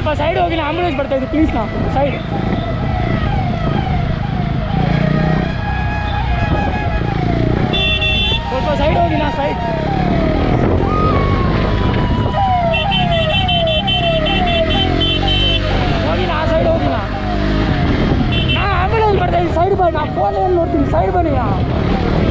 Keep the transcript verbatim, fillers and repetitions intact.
ಸ್ವಲ್ಪ ಸೈಡ್ ಹೋಗಿ ನಾ ಆಂಬುಲೆನ್ಸ್ ಬರ್ತಾ ಇದ್ದು ಪ್ಲೀಸ್ ನಾ ಸೈಡ್ ಸ್ವಲ್ಪ ಸೈಡ್ ಹೋಗಿ ನಾ ಸೈಡ್ ಹೋಗಿ ನಾ ಸೈಡ್ ಹೋಗಿ ನಾ ನಾ ಆಂಬುಲೆನ್ಸ್ ಬರ್ತಾ ಇದ್ದೀನಿ ಸೈಡ್ ಬನ್ನಿ ನಾ ಫೋನ್ ಏನು ನೋಡ್ತೀನಿ ಸೈಡ್ ಬನ್ನಿ ನಾ